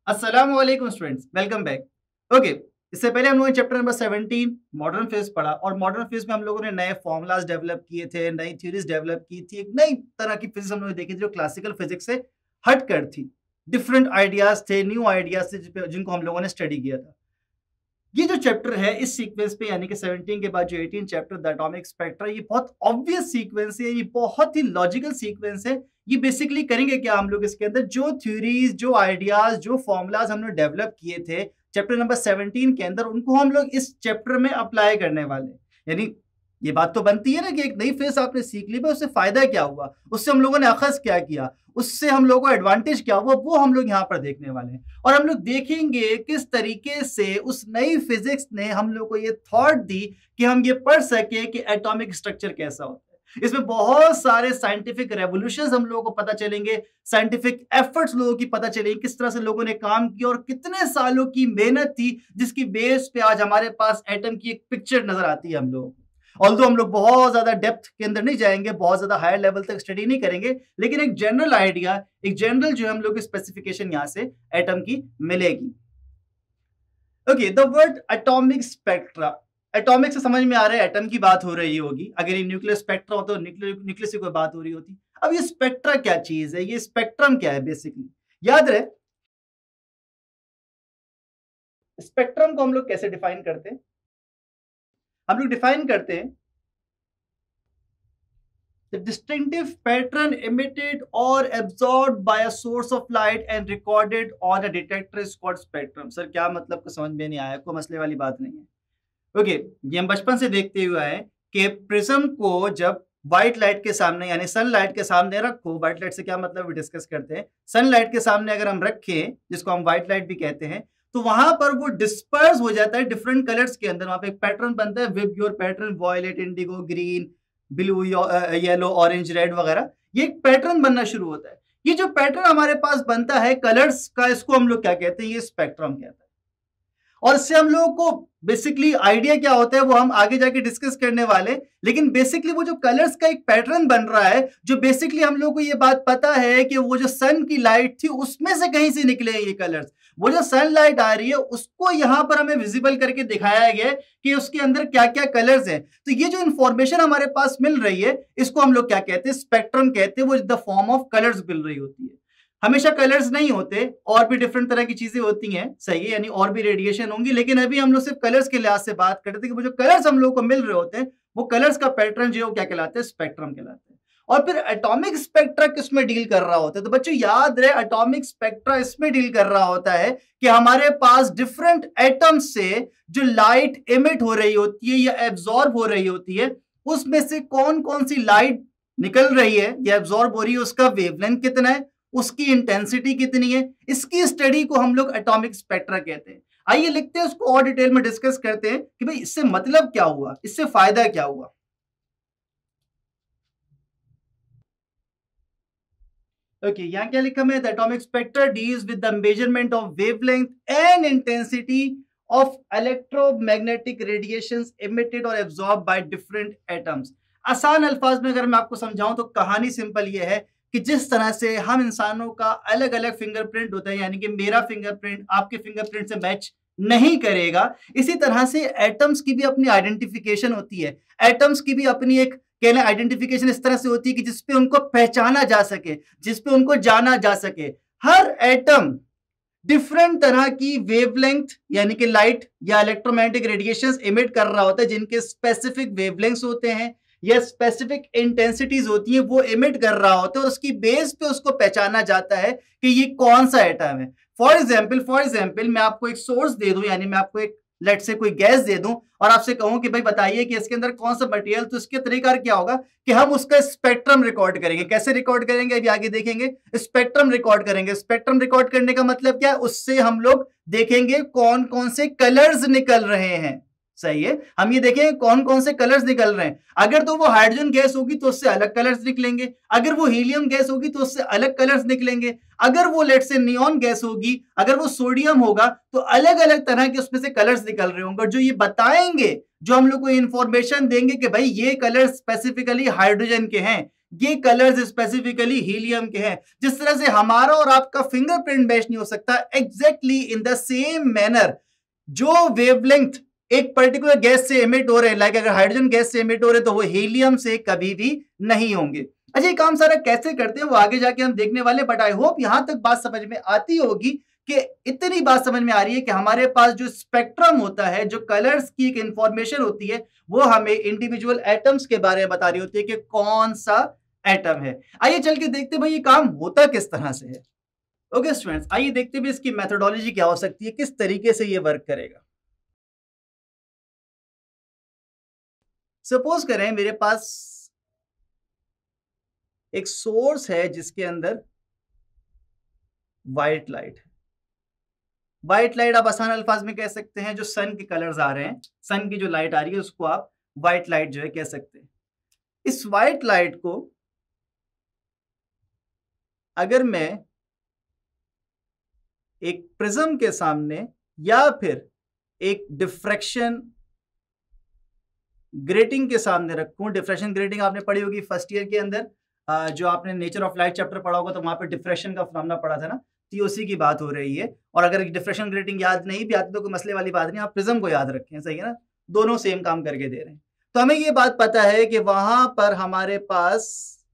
अस्सलाम वालेकुम students, welcome back. Okay, इससे पहले हम लोगों ने चैप्टर नंबर 17 मॉडर्न फिजिक्स पढ़ा और मॉडर्न फिजिक्स में हम लोगों ने नए फॉर्मूलाज डेवलप किए थे, नई थ्योरीज डेवलप की थी, एक नई तरह की फिजिक्स हम लोगों ने देखी थी जो क्लासिकल फिजिक्स से हट कर थी। डिफरेंट आइडियाज थे, न्यू आइडियाज थे जिनको हम लोगों ने स्टडी किया था। ये जो चैप्टर है इस सीक्वेंस पे यानी कि 17 के बाद जो 18 चैप्टर द एटॉमिक स्पेक्ट्रा, ये बहुत ऑब्वियस सीक्वेंस है, ये बहुत ही लॉजिकल सीक्वेंस है। ये बेसिकली करेंगे क्या हम लोग इसके अंदर जो थ्योरीज, जो आइडियाज, जो फॉर्मूलाज हमने डेवलप किए थे चैप्टर नंबर 17 के अंदर, उनको हम लोग इस चैप्टर में अप्लाई करने वाले हैं। यानी ये बात तो बनती है ना कि एक नई फेस आपने सीख ली, उससे फायदा क्या हुआ, उससे हम लोगों ने अखज क्या किया, उससे हम लोगों को एडवांटेज क्या हुआ, वो हम लोग यहाँ पर देखने वाले हैं। और हम लोग देखेंगे किस तरीके से उस नई फिजिक्स ने हम लोग को ये थॉट दी कि हम ये पढ़ सके कि एटॉमिक स्ट्रक्चर कैसा होता है। इसमें बहुत सारे साइंटिफिक रेवोल्यूशंस हम लोगों को पता चलेंगे, साइंटिफिक एफर्ट्स लोगों की पता चलेंगे, किस तरह से लोगों ने काम किया और कितने सालों की मेहनत थी जिसकी बेस पे आज हमारे पास एटम की एक पिक्चर नजर आती है हम लोगों को। ऑल्दो हम लोग बहुत ज्यादा डेप्थ के अंदर नहीं जाएंगे, बहुत ज्यादा हायर लेवल तक स्टडी नहीं करेंगे, लेकिन एक जनरल आइडिया, एक जनरल जो हम लोग स्पेसिफिकेशन यहां से एटम की मिलेगी। Okay, the word atomic spectra, atomic से समझ में आ रहा है एटम की बात हो रही होगी। अगर ये न्यूक्लियर स्पेक्ट्रा हो तो न्यूक्लियस की कोई बात हो रही होती। अब ये स्पेक्ट्रा क्या चीज है, ये स्पेक्ट्रम क्या है बेसिकली, याद रहे स्पेक्ट्रम को हम लोग कैसे डिफाइन करते हैं। हम लोग डिफाइन करते हैं the distinctive pattern emitted or absorbed by a source of light and recorded on a detector is called spectrum। Sir क्या मतलब, को समझ में नहीं आया, कोई मसले वाली बात नहीं है। ओके, ये हम बचपन से देखते हुए आए कि प्रिज्म को जब व्हाइट लाइट के सामने यानी सनलाइट के सामने रखो, व्हाइट लाइट से क्या मतलब डिस्कस करते हैं, सनलाइट के सामने अगर हम रखें जिसको हम व्हाइट लाइट भी कहते हैं, तो वहां पर वो डिस्पर्स हो जाता है डिफरेंट कलर्स के अंदर। वहां पे एक पैटर्न बनता है, विव योर pattern, violet, indigo, green, blue, yellow, orange, red वगैरह, ये एक पैटर्न बनना शुरू होता है। ये जो पैटर्न हमारे पास बनता है कलर्स का, इसको हम लोग क्या कहते हैं, ये स्पेक्ट्रम कहते हैं। और इससे हम लोगों को बेसिकली आइडिया क्या होता है वो हम आगे जाके डिस्कस करने वाले, लेकिन बेसिकली वो जो कलर्स का एक पैटर्न बन रहा है, जो बेसिकली हम लोगों को ये बात पता है कि वो जो सन की लाइट थी उसमें से कहीं से निकले हैं ये कलर्स। वो जो सनलाइट आ रही है उसको यहां पर हमें विजिबल करके दिखाया गया है कि उसके अंदर क्या क्या कलर्स हैं। तो ये जो इंफॉर्मेशन हमारे पास मिल रही है इसको हम लोग क्या कहते हैं, स्पेक्ट्रम कहते हैं। वो द फॉर्म ऑफ कलर्स मिल रही होती है। हमेशा कलर्स नहीं होते, और भी डिफरेंट तरह की चीजें होती हैं, सही है, यानी और भी रेडिएशन होंगी, लेकिन अभी हम लोग सिर्फ कलर्स के लिहाज से बात करते थे कि वो जो कलर्स हम लोग को मिल रहे होते हैं वो कलर्स का पैटर्न जो क्या कहलाते हैं, स्पेक्ट्रम कहलाते हैं। और फिर एटॉमिक स्पेक्ट्रा किसमें डील कर रहा होता है, तो बच्चों याद रहे एटॉमिक स्पेक्ट्रा इसमें डील कर रहा होता है कि हमारे पास डिफरेंट एटम्स से जो लाइट इमिट हो रही होती है या एब्जॉर्ब हो रही होती है, उसमें से कौन कौन सी लाइट निकल रही है या एब्जॉर्ब हो रही है, उसका वेवलेंथ कितना है, उसकी इंटेंसिटी कितनी है, इसकी स्टडी को हम लोग एटॉमिक स्पेक्ट्रा कहते हैं। आइए लिखते हैं, उसको और डिटेल में डिस्कस करते हैं कि भाई इससे मतलब क्या हुआ, इससे फायदा क्या हुआ। ओके, यहां क्या लिखा है, the atomic spectra deals with the measurement of wavelength and intensity of electromagnetic radiations emitted और एब्जॉर्ब बाय डिफरेंट एटम्स। आसान अल्फाज में अगर मैं आपको समझाऊं तो कहानी सिंपल ये है कि जिस तरह से हम इंसानों का अलग अलग फिंगरप्रिंट होता है, यानी कि मेरा फिंगरप्रिंट आपके फिंगरप्रिंट से मैच नहीं करेगा, इसी तरह से एटम्स की भी अपनी आइडेंटिफिकेशन होती है। एटम्स की भी अपनी एक कहना आइडेंटिफिकेशन इस तरह से होती है कि जिसपे उनको पहचाना जा सके, जिसपे उनको जाना जा सके। हर एटम डिफरेंट तरह की वेवलेंथ यानी कि लाइट या इलेक्ट्रोमैग्नेटिक रेडिएशंस इमिट कर रहा होता है, जिनके स्पेसिफिक वेवलेंथ्स होते हैं या स्पेसिफिक इंटेंसिटीज होती है, वो इमिट कर रहा होता है। उसकी बेस पे उसको पहचाना जाता है कि ये कौन सा एटम है। फॉर एग्जाम्पल मैं आपको एक सोर्स दे दूं, यानी मैं आपको एक लेट से कोई गैस दे दूं और आपसे कहूं कि भाई बताइए कि इसके अंदर कौन सा मटेरियल, तो इसके तरीका क्या होगा कि हम उसका स्पेक्ट्रम रिकॉर्ड करेंगे। कैसे रिकॉर्ड करेंगे अभी आगे देखेंगे। स्पेक्ट्रम रिकॉर्ड करेंगे। स्पेक्ट्रम रिकॉर्ड करने का मतलब क्या है, उससे हम लोग देखेंगे कौन कौन से कलर्स निकल रहे हैं। सही है, हम ये देखें कौन कौन से कलर्स निकल रहे हैं। अगर तो वो हाइड्रोजन गैस होगी तो उससे अलग कलर्स निकलेंगे, अगर वो हीलियम गैस होगी तो उससे अलग कलर्स निकलेंगे, अगर वो लेट से नियॉन गैस होगी, अगर वो सोडियम होगा तो अलग अलग तरह के उसमें से कलर्स निकल रहे होंगे। जो ये बताएंगे, जो हम लोग को इंफॉर्मेशन देंगे कि भाई ये कलर स्पेसिफिकली हाइड्रोजन के हैं, ये कलर्स स्पेसिफिकली हीलियम के हैं। जिस तरह से हमारा और आपका फिंगरप्रिंट मैच नहीं हो सकता, exactly in the same manner जो वेवलेंथ एक पर्टिकुलर गैस से एमिट हो रहे हैं, लाइक अगर हाइड्रोजन गैस से एमिट हो रहे हैं तो वो हीलियम से कभी भी नहीं होंगे। अच्छा, ये काम सारा कैसे करते हैं वो आगे जाके हम देखने वाले, बट आई होप यहां तक बात समझ में आती होगी कि इतनी बात समझ में आ रही है कि हमारे पास जो स्पेक्ट्रम होता है, जो कलर्स की एक इंफॉर्मेशन होती है, वो हमें इंडिविजुअल एटम्स के बारे में बता रही होती है कि कौन सा एटम है। आइए चल के देखते भाई ये काम होता किस तरह से है। ओके स्टूडेंट्स, आइए देखते हैं इसकी मेथोडोलॉजी क्या हो सकती है, किस तरीके से ये वर्क करेगा। सपोज करें मेरे पास एक सोर्स है जिसके अंदर व्हाइट लाइट है। व्हाइट लाइट आप आसान अल्फाज में कह सकते हैं जो सन के कलर्स आ रहे हैं, सन की जो लाइट आ रही है उसको आप व्हाइट लाइट जो है कह सकते हैं। इस व्हाइट लाइट को अगर मैं एक प्रिज्म के सामने या फिर एक डिफ्रैक्शन ग्रेटिंग के सामने रखूं, डिफ्रैक्शन ग्रेटिंग आपने पढ़ी होगी फर्स्ट ईयर के अंदर, जो आपने नेचर ऑफ लाइट चैप्टर पढ़ा होगा तो वहां पे डिफ्रैक्शन का फिनोमेना पढ़ा था ना, टीओसी की बात हो रही है। और अगर डिफ्रैक्शन ग्रेटिंग याद नहीं भी आती तो कोई मसले वाली बात नहीं, आप प्रिज्म को याद रखें, सही है ना, दोनों सेम काम करके दे रहे हैं। तो हमें ये बात पता है कि वहां पर हमारे पास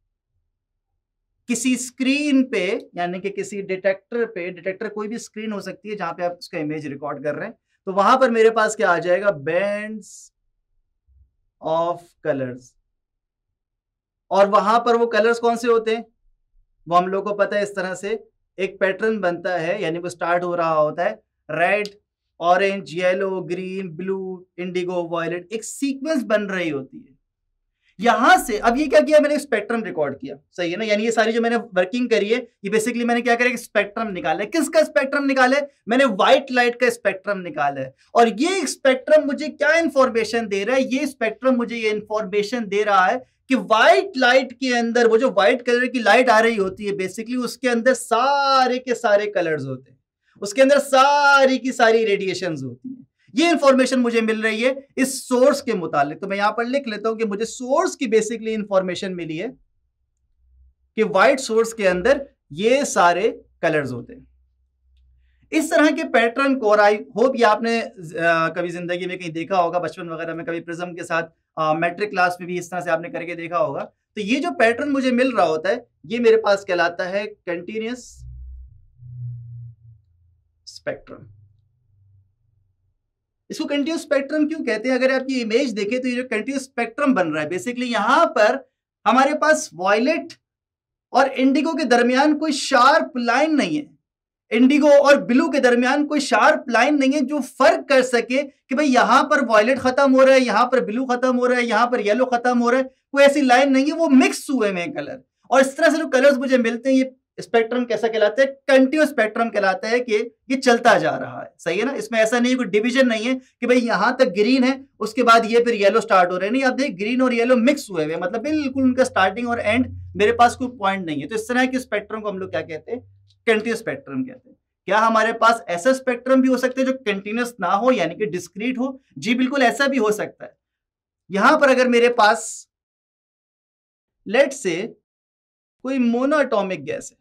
किसी स्क्रीन पे, यानी कि किसी डिटेक्टर पे, डिटेक्टर कोई भी स्क्रीन हो सकती है जहां पे आप उसका इमेज रिकॉर्ड कर रहे हैं, तो वहां पर मेरे पास क्या आ जाएगा, बैंड्स ऑफ कलर्स। और वहां पर वो कलर्स कौन से होते हैं, वो हम लोग को पता है, इस तरह से एक पैटर्न बनता है, यानी वो स्टार्ट हो रहा होता है red, orange, yellow, green, blue, indigo, violet, एक सीक्वेंस बन रही होती है। यहां से अब ये क्या किया, मैंने स्पेक्ट्रम रिकॉर्ड किया, सही है ना, यानी ये सारी जो मैंने वर्किंग करी है ये बेसिकली मैंने क्या करा, स्पेक्ट्रम निकाला है। किसका स्पेक्ट्रम निकाला है, मैंने व्हाइट लाइट का स्पेक्ट्रम निकाला है। और ये स्पेक्ट्रम मुझे क्या इंफॉर्मेशन दे रहा है, ये स्पेक्ट्रम मुझे ये इंफॉर्मेशन दे रहा है कि व्हाइट लाइट के अंदर वो जो व्हाइट कलर की लाइट आ रही होती है, बेसिकली उसके अंदर सारे के सारे कलर्स होते हैं, उसके अंदर सारी की सारी रेडिएशंस होती हैं। ये इंफॉर्मेशन मुझे मिल रही है इस सोर्स के मुतालिक। तो मैं यहां पर लिख लेता हूं कि मुझे सोर्स की बेसिकली इंफॉर्मेशन मिली है कि व्हाइट सोर्स के अंदर ये सारे कलर्स होते हैं। इस तरह के पैटर्न को, और आई होप ये आपने कभी जिंदगी में कहीं देखा होगा, बचपन वगैरह में कभी प्रिज्म के साथ मैट्रिक क्लास में भी इस तरह से आपने करके देखा होगा। तो ये जो पैटर्न मुझे मिल रहा होता है ये मेरे पास कहलाता है कंटिन्यूअस स्पेक्ट्रम। इसको कंटिन्यूअस स्पेक्ट्रम क्यों कहते हैं, अगर आपकी इमेज देखें तो ये जो कंटिन्यूअस स्पेक्ट्रम बन रहा है, बेसिकली यहां पर हमारे पास वॉयलेट और इंडिगो के दरमियान कोई शार्प लाइन नहीं है, इंडिगो और ब्लू के दरमियान कोई शार्प लाइन नहीं है जो फर्क कर सके कि भाई यहां पर वॉयलेट खत्म हो रहा है, यहां पर ब्लू खत्म हो रहा है, यहां पर येलो खत्म हो रहा है, कोई ऐसी लाइन नहीं है, वो मिक्स हुए हैं कलर। और इस तरह से जो कलर्स मुझे मिलते हैं ये स्पेक्ट्रम कैसा कहलाता है, कंटिन्यूअस स्पेक्ट्रम कहलाता है कि ये चलता जा रहा है, सही है ना। इसमें ऐसा नहीं, कोई डिवीजन नहीं है कि भाई यहां तक ग्रीन है उसके बाद ये फिर येलो स्टार्ट हो रहे हैं, नहीं, आप देख ग्रीन और येलो मिक्स हुए हैं, मतलब बिल्कुल उनका स्टार्टिंग और एंड मेरे पास कोई पॉइंट नहीं है। तो इस तरह के स्पेक्ट्रम को हम लोग क्या कहते हैं, कंटिन्यूअस स्पेक्ट्रम कहते हैं। क्या हमारे पास ऐसा स्पेक्ट्रम भी हो सकता है जो कंटिन्यूअस ना हो, यानी कि डिस्क्रीट हो, जी बिल्कुल ऐसा भी हो सकता है। यहां पर अगर मेरे पास लेट से कोई मोनोएटॉमिक गैस है,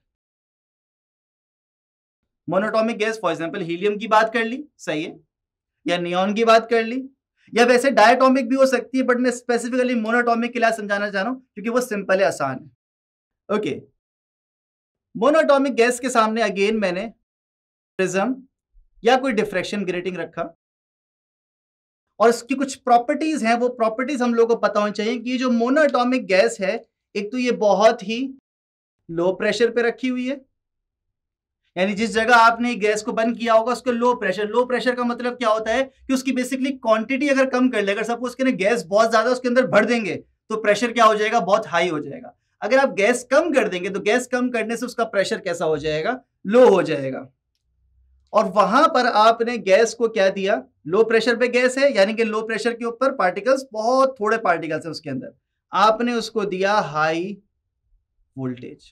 monoatomic gas for example helium की बात कर ली, सही है, या नियॉन की बात कर ली, या वैसे डायटोमिक भी हो सकती है, बट मैं स्पेसिफिकली मोनोएटॉमिक के लिए समझाना चाह रहा हूं क्योंकि वो सिंपल है, आसान है। ओके, मोनोएटॉमिक गैस के सामने अगेन मैंने प्रिज्म या कोई डिफ्रैक्शन ग्रेटिंग रखा और इसकी कुछ प्रॉपर्टीज हैं, वो प्रॉपर्टीज हम लोग को पता होनी चाहिए कि ये जो मोनोएटॉमिक गैस है, एक तो ये बहुत ही लो प्रेशर पे रखी हुई है, यानी जिस जगह आपने गैस को बंद किया होगा उसको लो प्रेशर का मतलब क्या होता है कि उसकी बेसिकली क्वांटिटी अगर कम कर ले, अगर सपोज करें गैस बहुत ज्यादा उसके अंदर भर देंगे तो प्रेशर क्या हो जाएगा, बहुत हाई हो जाएगा। अगर आप गैस कम कर देंगे तो गैस कम करने से उसका प्रेशर कैसा हो जाएगा, लो हो जाएगा। और वहां पर आपने गैस को क्या दिया, लो प्रेशर पे गैस है, यानी कि लो प्रेशर के ऊपर पार्टिकल्स, बहुत थोड़े पार्टिकल्स है उसके अंदर, आपने उसको दिया हाई वोल्टेज।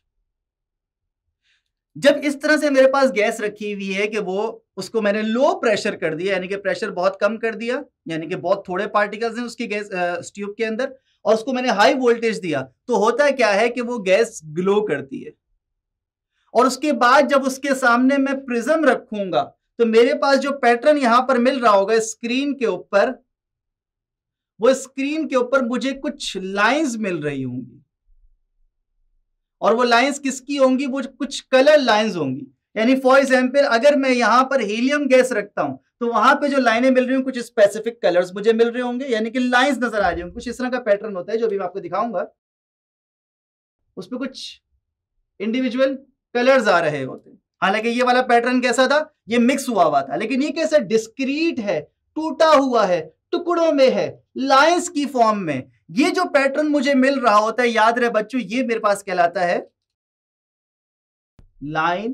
जब इस तरह से मेरे पास गैस रखी हुई है कि वो उसको मैंने लो प्रेशर कर दिया, यानी कि प्रेशर बहुत कम कर दिया, यानी कि बहुत थोड़े पार्टिकल्स हैं उसकी गैस ट्यूब के अंदर, और उसको मैंने हाई वोल्टेज दिया, तो होता क्या है कि वो गैस ग्लो करती है। और उसके बाद जब उसके सामने मैं प्रिज्म रखूंगा तो मेरे पास जो पैटर्न यहां पर मिल रहा होगा स्क्रीन के ऊपर, वो स्क्रीन के ऊपर मुझे कुछ लाइंस मिल रही होंगी, और वो लाइंस किसकी होंगी, वो कुछ कलर लाइंस होंगी। यानी फॉर एग्जांपल अगर मैं यहां पर हीलियम गैस रखता हूं तो वहां पे जो लाइनें मिल रही होंगी कुछ स्पेसिफिक कलर्स मुझे मिल रहे होंगे, यानी कि लाइंस नजर आ रही होंगी। कुछ इस तरह का पैटर्न होता है जो भी मैं आपको दिखाऊंगा, उसमें कुछ इंडिविजुअल कलर्स आ रहे होते हैं। हालांकि ये वाला पैटर्न कैसा था, ये मिक्स हुआ था, लेकिन ये कैसा डिस्क्रीट है, टूटा हुआ है, टुकड़ों में है, लाइंस की फॉर्म में। ये जो पैटर्न मुझे मिल रहा होता है, याद रहे बच्चों, ये मेरे पास कहलाता है लाइन।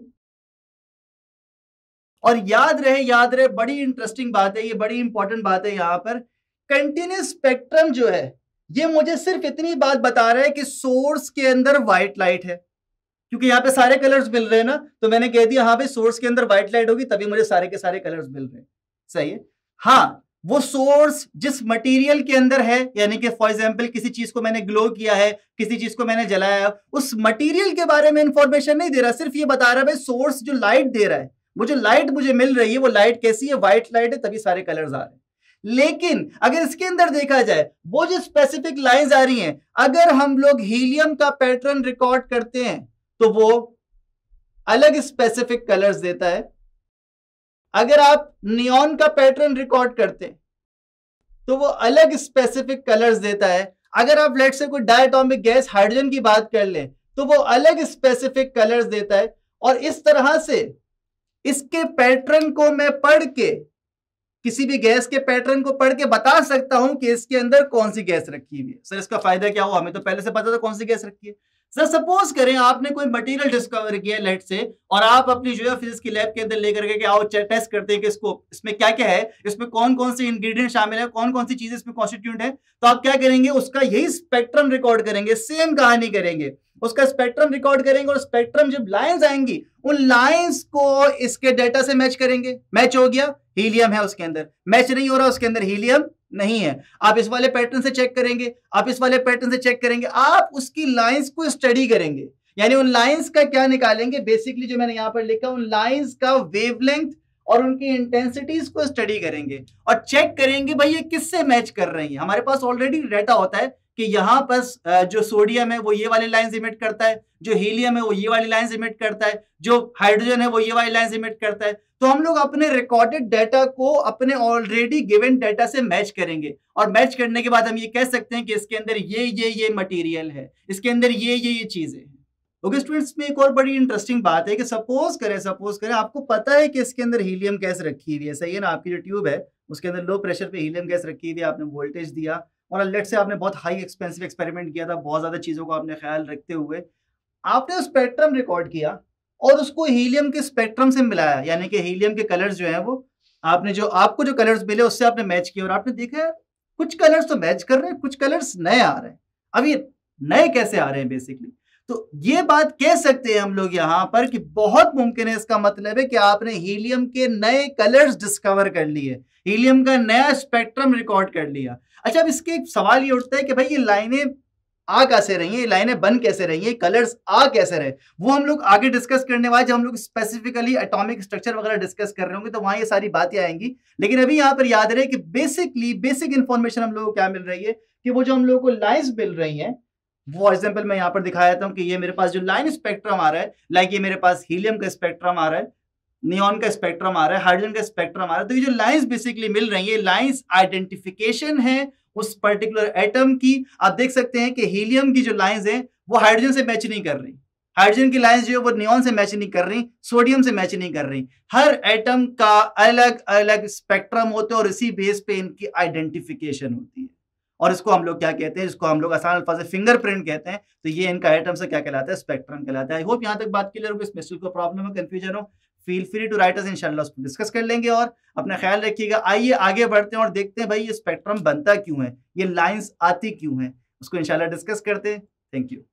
और याद रहे बड़ी इंटरेस्टिंग बात है, ये बड़ी इंपॉर्टेंट बात है यहां पर, कंटिन्यूस स्पेक्ट्रम जो है ये मुझे सिर्फ इतनी बात बता रहा है कि सोर्स के अंदर व्हाइट लाइट है, क्योंकि यहाँ पे सारे कलर्स मिल रहे हैं ना, तो मैंने कह दिया हाँ भाई सोर्स के अंदर व्हाइट लाइट होगी तभी मुझे सारे के सारे कलर्स मिल रहे हैं। सही है। हाँ, वो सोर्स जिस मटेरियल के अंदर है, यानी कि फॉर एग्जांपल किसी चीज को मैंने ग्लो किया है, किसी चीज को मैंने जलाया, उस मटेरियल के बारे में इंफॉर्मेशन नहीं दे रहा, सिर्फ ये बता रहा है भाई सोर्स जो लाइट दे रहा है, वो जो लाइट मुझे मिल रही है वो लाइट कैसी है, व्हाइट लाइट है, तभी सारे कलर्स आ रहे हैं। लेकिन अगर इसके अंदर देखा जाए वो जो स्पेसिफिक लाइंस आ रही हैं, अगर हम लोग हीलियम का पैटर्न रिकॉर्ड करते हैं तो वो अलग स्पेसिफिक कलर्स देता है। अगर आप नियॉन का पैटर्न रिकॉर्ड करते हैं तो वो अलग स्पेसिफिक कलर्स देता है। अगर आप लेट से कोई डायटोमिक गैस हाइड्रोजन की बात कर लें तो वो अलग स्पेसिफिक कलर्स देता है। और इस तरह से इसके पैटर्न को मैं पढ़ के, किसी भी गैस के पैटर्न को पढ़ के बता सकता हूं कि इसके अंदर कौन सी गैस रखी हुई है। सर इसका फायदा क्या हुआ, हमें तो पहले से पता था कौन सी गैस रखी है। सर सपोज करें आपने कोई मटेरियल डिस्कवर किया लेट से, और आप अपनी जो है फिजिक्स की लैब के अंदर लेकर के आओ टेस्ट करते हैं कि इसको, इसमें क्या क्या है, इसमें कौन कौन से इंग्रेडिएंट शामिल है, कौन कौन सी चीजें इसमें कॉन्स्टिट्यूट है, तो आप क्या करेंगे, उसका यही स्पेक्ट्रम रिकॉर्ड करेंगे, सेम कहानी करेंगे, उसका स्पेक्ट्रम रिकॉर्ड करेंगे, और स्पेक्ट्रम जब लाइंस आएंगी उन लाइंस को इसके डेटा से मैच करेंगे। मैच हो गया, हीलियम है उसके अंदर, मैच नहीं हो रहा उसके अंदर हीलियम नहीं है, आप इस वाले पैटर्न से चेक करेंगे, आप इस वाले पैटर्न से चेक करेंगे, आप उसकी लाइंस को स्टडी करेंगे, यानी उन लाइंस का क्या निकालेंगे, बेसिकली जो मैंने यहां पर लिखा उन लाइंस का वेवलेंथ और उनकी इंटेंसिटीज को स्टडी करेंगे और चेक करेंगे भाई ये किससे मैच कर रही है। हमारे पास ऑलरेडी डेटा होता है कि यहां पर जो सोडियम है वो ये वाली लाइंस इमिट करता है, जो हीलियम है वो ये वाली लाइंस इमिट करता है, जो हाइड्रोजन है वो ये वाली लाइंस इमिट करता है। तो हम लोग अपने रिकॉर्डेड डाटा को अपने ऑलरेडी गिवन डाटा से मैच करेंगे, और मैच करने के बाद हम ये कह सकते हैं कि इसके अंदर ये मटेरियल है, इसके अंदर ये चीजें हैं। ओके स्टूडेंट्स, में एक और बड़ी इंटरेस्टिंग बात है कि सपोज करें आपको पता है कि इसके अंदर हीलियम गैस रखी हुई है, सही है ना, आपकी जो ट्यूब है उसके अंदर लो प्रेशर पे हीलियम गैस रखी हुई है, आपने वोल्टेज दिया और लेट से आपने बहुत हाई एक्सपेंसिव एक्सपेरिमेंट किया था, बहुत ज्यादा चीजों को आपने ख्याल रखते हुए आपने स्पेक्ट्रम रिकॉर्ड किया और उसको हीलियम के स्पेक्ट्रम से मिलाया, यानी कि हीलियम के कलर्स जो हैं वो आपने जो आपको जो कलर्स मिले उससे आपने मैच किया, और आपने देखा कुछ कलर्स तो मैच कर रहे हैं, कुछ कलर्स नए आ रहे हैं। अब ये नए कैसे आ रहे हैं बेसिकली, तो ये बात कह सकते हैं हम लोग यहां पर कि बहुत मुमकिन है, इसका मतलब है कि आपने हीलियम के नए कलर्स डिस्कवर कर लिए, हीलियम का नया स्पेक्ट्रम रिकॉर्ड कर लिया। अच्छा, अब इसके एक सवाल ये उठता है कि भाई ये लाइनें आ कैसे रही है, ये लाइनें बन कैसे रही है, कलर्स आ कैसे रहे, वो हम लोग आगे डिस्कस करने वाले, जब हम लोग स्पेसिफिकली एटॉमिक स्ट्रक्चर वगैरह डिस्कस कर रहे होंगे तो वहां ये सारी बातें आएंगी। लेकिन अभी यहाँ पर याद रहे कि बेसिक इंफॉर्मेशन हम लोगों को क्या मिल रही है कि वो जो हम लोगों को लाइंस मिल रही हैं, फॉर एग्जाम्पल मैं यहाँ पर दिखाया था कि ये मेरे पास जो लाइन स्पेक्ट्रम आ रहा है, लाइक ये मेरे पास हीलियम का स्पेक्ट्रम आ रहा है, नियॉन का स्पेक्ट्रम आ रहा है, हाइड्रोजन का स्पेक्ट्रम आ रहा है, तो ये जो लाइंस बेसिकली मिल रही है, लाइंस आइडेंटिफिकेशन है उस पर्टिकुलर एटम की। आप देख सकते हैं कि हीलियम की जो लाइंस हैं वो हाइड्रोजन से मैच नहीं कर रही, हाइड्रोजन की लाइंस जो है वो नियॉन से मैच नहीं कर रही, सोडियम से मैच नहीं कर रही। हर एटम का अलग अलग स्पेक्ट्रम होते हैं और इसी बेस पे इनकी आइडेंटिफिकेशन होती है, और इसको हम लोग क्या कहते हैं, इसको हम लोग आसान अल्फाज से फिंगरप्रिंट कहते हैं। तो ये इनका एटम से क्या कहलाता है, स्पेक्ट्रम कहलाता है। आई होप यहाँ तक बात क्लियर होगी, इसमें को प्रॉब्लम है, कंफ्यूजन हो, feel free to write us, इंशाल्लाह उसको डिस्कस कर लेंगे। और अपना ख्याल रखिएगा। आइए आगे बढ़ते हैं और देखते हैं भाई ये स्पेक्ट्रम बनता क्यों है, ये लाइंस आती क्यों है, उसको इंशाल्लाह डिस्कस करते हैं। Thank you.